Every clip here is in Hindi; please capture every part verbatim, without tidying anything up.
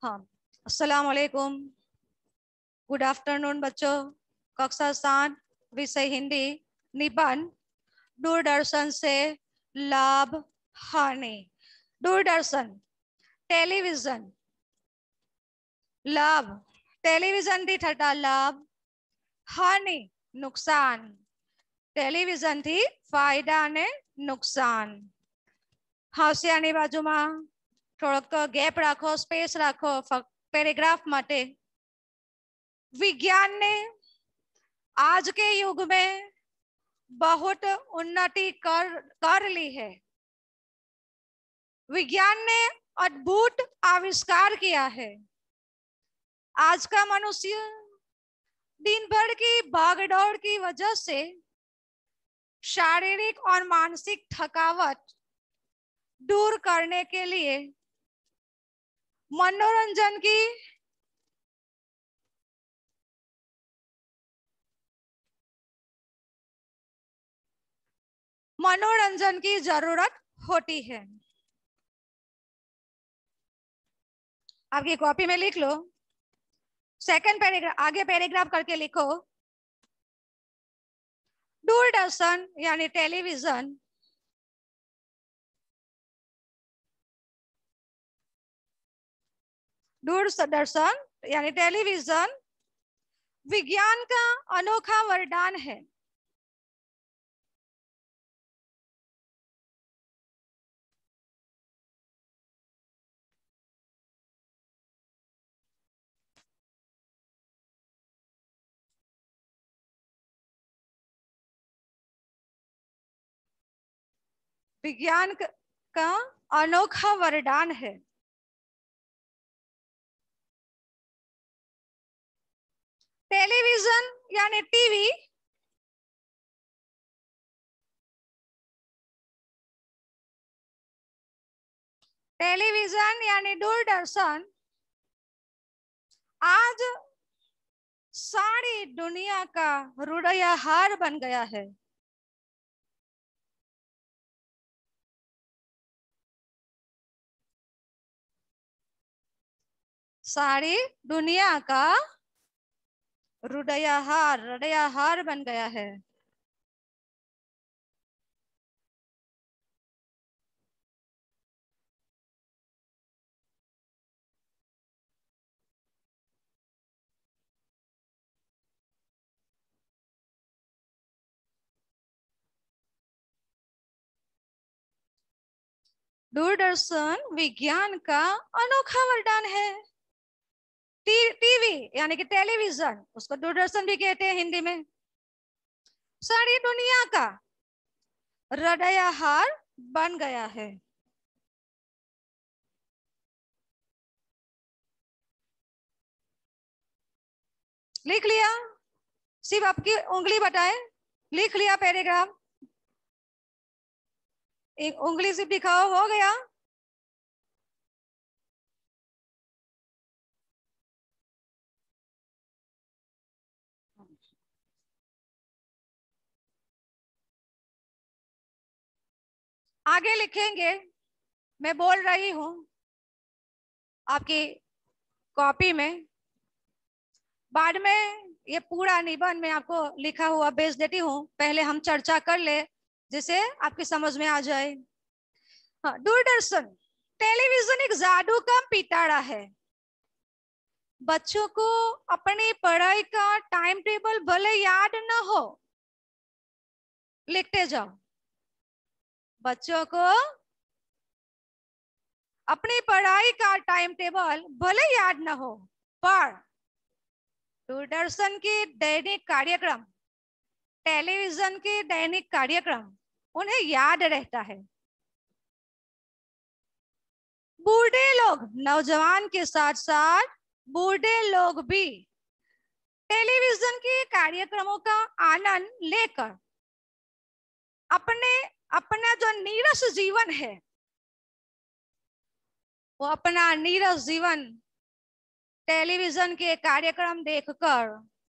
हाँ, अस्सलाम वालेकुम, गुड आफ्टरनून बच्चों। कक्षा सात, विषय हिंदी, निबंध, दूरदर्शन से लाभ हानि। दूरदर्शन, टेलीविजन, लाभ, टेलीविजन थी थता लाभ, हानि नुकसान, टेलीविजन थी फायदा ने नुकसान। हास्यानी बाजुમાં થોડોક ગેપ રાખો, સ્પેસ રાખો પેરેગ્રાફ માટે। विज्ञान ने आज के युग में बहुत उन्नति कर कर ली है। विज्ञान ने अद्भुत आविष्कार किया है। आज का मनुष्य दिन भर की भागदौड़ की वजह से शारीरिक और मानसिक थकावट दूर करने के लिए मनोरंजन की मनोरंजन की जरूरत होती है। आपकी कॉपी में लिख लो, सेकंड पैराग्राफ, आगे पैराग्राफ करके लिखो। दूरदर्शन यानी टेलीविजन दूरदर्शन यानी टेलीविजन विज्ञान का अनोखा वरदान है। विज्ञान का अनोखा वरदान है। टेलीविजन यानी टीवी टेलीविजन यानी दूरदर्शन आज सारी दुनिया का हृदयहार बन गया है। सारी दुनिया का हृदयहार हृदयहार बन गया है। दूरदर्शन विज्ञान का अनोखा वरदान है। टी, टीवी यानी कि टेलीविजन, उसको दूरदर्शन भी कहते हैं हिंदी में, सारी दुनिया का हृदयहार बन गया है। लिख लिया? सिर्फ आपकी उंगली बताए, लिख लिया पैराग्राफ? एक उंगली से दिखाओ, हो गया? आगे लिखेंगे, मैं बोल रही हूं आपकी कॉपी में, बाद में ये पूरा निबंध में आपको लिखा हुआ भेज देती हूँ। पहले हम चर्चा कर ले जिसे आपकी समझ में आ जाए। हाँ, दूरदर्शन टेलीविजन एक जादू का पिटारा है। बच्चों को अपनी पढ़ाई का टाइम टेबल भले याद न हो, लिखते जाओ। बच्चों को अपनी पढ़ाई का टाइम टेबल भले याद न हो, पर दूरदर्शन के दैनिक कार्यक्रम, टेलीविजन के दैनिक कार्यक्रम उन्हें याद रहता है। बूढ़े लोग, नौजवान के साथ साथ बूढ़े लोग भी टेलीविजन के कार्यक्रमों का आनंद लेकर अपने अपना जो नीरस जीवन है, वो अपना नीरस जीवन टेलीविजन के कार्यक्रम देखकर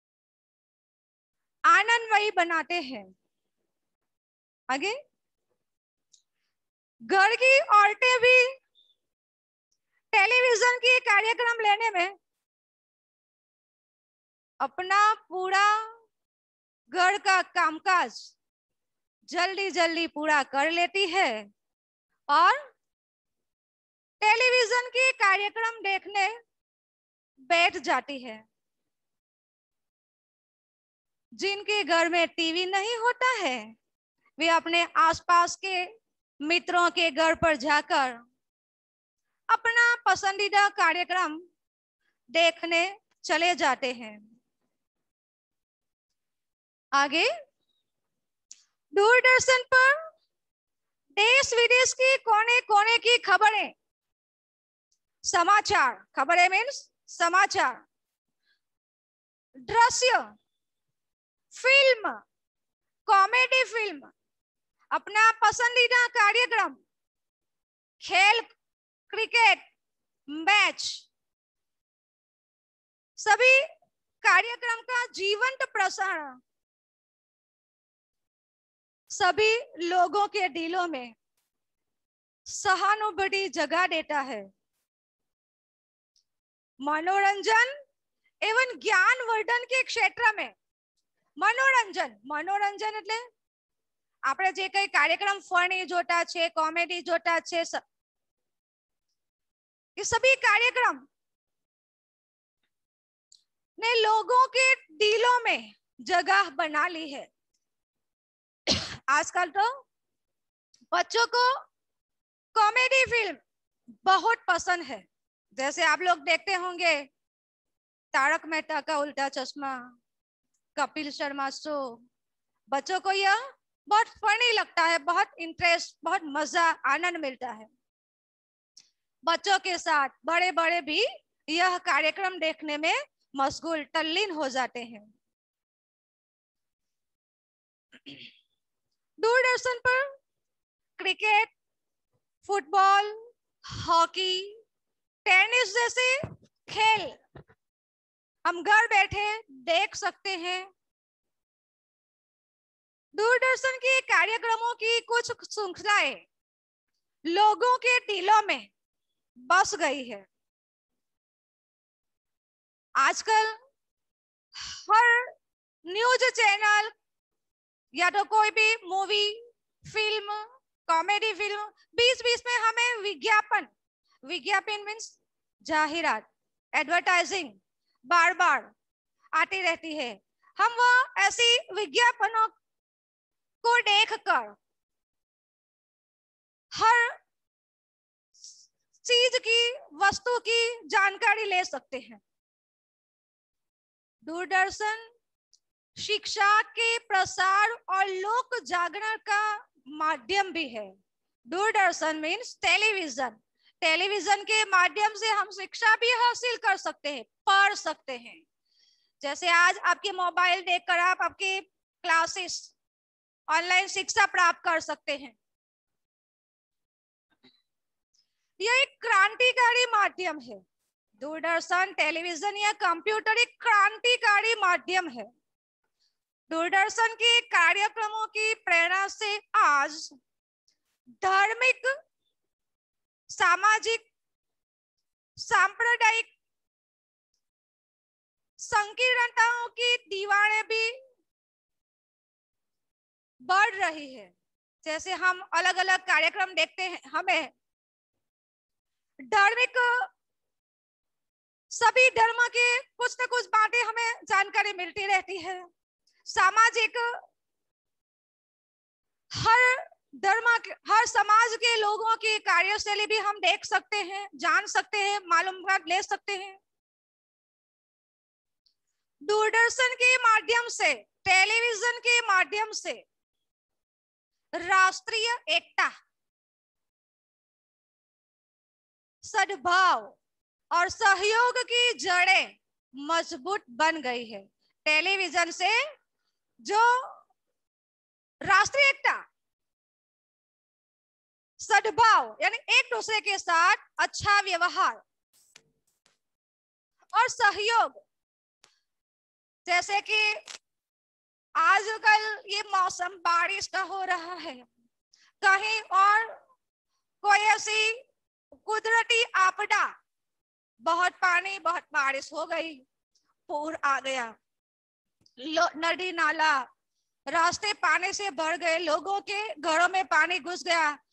आनंदमयी बनाते हैं। आगे, घर की औरतें भी टेलीविजन के कार्यक्रम लेने में अपना पूरा घर का कामकाज जल्दी जल्दी पूरा कर लेती है और टेलीविजन के कार्यक्रम देखने बैठ जाती है। जिनके घर में टीवी नहीं होता है वे अपने आसपास के मित्रों के घर पर जाकर अपना पसंदीदा कार्यक्रम देखने चले जाते हैं। आगे दूरदर्शन पर देश विदेश की कोने कोने की खबरें, समाचार, खबरें मीन्स समाचार, दृश्य, फिल्म, कॉमेडी फिल्म, अपना पसंदीदा कार्यक्रम, खेल, क्रिकेट मैच, सभी कार्यक्रम का जीवंत प्रसारण सभी लोगों के दिलों में सहानुभूति जगा देता है। मनोरंजन एवं ज्ञानवर्धन के क्षेत्र में મનોરંજન મનોરંજન એટલે આપણે જે કઈ કાર્યક્રમ ફની જોતા છે, કોમેડી જોતા છે, ये सभी कार्यक्रम ने लोगों के दिलों में जगह बना ली है। आजकल तो बच्चों को कॉमेडी फिल्म बहुत पसंद है। जैसे आप लोग देखते होंगे तारक मेहता का उल्टा चश्मा, कपिल शर्मा शो, बच्चों को यह बहुत फनी लगता है, बहुत इंटरेस्ट, बहुत मजा, आनंद मिलता है। बच्चों के साथ बड़े बड़े भी यह कार्यक्रम देखने में मशगूल, तल्लीन हो जाते हैं। दूरदर्शन पर क्रिकेट, फुटबॉल, हॉकी, टेनिस जैसे खेल हम घर बैठे देख सकते हैं। दूरदर्शन के कार्यक्रमों की कुछ श्रृंखलाएं लोगों के दिलों में बस गई है। आजकल हर न्यूज चैनल या तो कोई भी मूवी, फिल्म, कॉमेडी फिल्म, बीच बीच में हमें विज्ञापन, विज्ञापन मीन्स जाहिरात, एडवर्टाइजिंग बार बार आती रहती है। हम वो ऐसी विज्ञापनों को देखकर हर चीज की, वस्तु की जानकारी ले सकते हैं। दूरदर्शन शिक्षा के प्रसार और लोक जागरण का माध्यम भी है। Doordarshan means television. टेलीविजन के माध्यम से हम शिक्षा भी हासिल कर सकते हैं, पढ़ सकते हैं। जैसे आज आपके मोबाइल देखकर आप आपके क्लासेस, ऑनलाइन शिक्षा प्राप्त कर सकते हैं। यह एक क्रांतिकारी माध्यम है। दूरदर्शन, टेलीविजन या कंप्यूटर एक क्रांतिकारी माध्यम है। दूरदर्शन के कार्यक्रमों की प्रेरणा से आज धार्मिक, सामाजिक, सांप्रदायिक संकीर्णताओं की दीवारें भी बढ़ रही है। जैसे हम अलग अलग कार्यक्रम देखते हैं, हमें धार्मिक, सभी धर्म के कुछ न कुछ बातें हमें जानकारी मिलती रहती है। सामाजिक, हर धर्म, हर समाज के लोगों की कार्यशैली भी हम देख सकते हैं, जान सकते हैं, मालूमात ले सकते हैं। दूरदर्शन के माध्यम से, टेलीविजन के माध्यम से राष्ट्रीय एकता, सद्भाव और सहयोग की जड़ें मजबूत बन गई है। टेलीविजन से जो राष्ट्रीय एकता, सद्भाव यानी एक दूसरे के साथ अच्छा व्यवहार और सहयोग, जैसे कि आजकल ये मौसम बारिश का हो रहा है, कहीं और कोई ऐसी कुदरती आपदा बहुत पानी, बहुत बारिश हो गई, पूर आ गया, नदी नाला रास्ते पानी से भर गए, लोगों के घरों में पानी घुस गया,